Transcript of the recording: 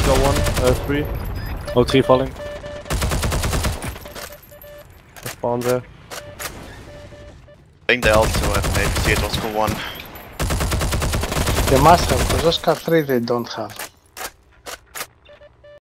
got one, 3. Oh, 3 falling. Spawn there. I think they also have maybe see it was go 1. They must have, because those car 3 they don't have.